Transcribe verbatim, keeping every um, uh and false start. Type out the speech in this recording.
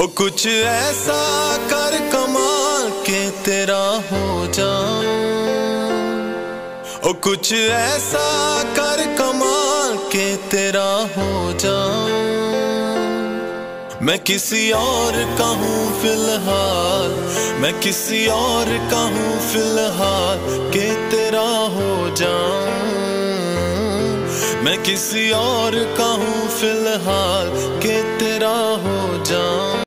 ओ कुछ ऐसा कर कमाल के तेरा हो जाऊं, ओ कुछ ऐसा कर कमाल के तेरा हो जाऊं। मैं किसी और का हूँ फिलहाल, मैं किसी और का हूँ फिलहाल के तेरा हो जाऊं। मैं किसी और का हूँ फिलहाल के तेरा हो जाऊं।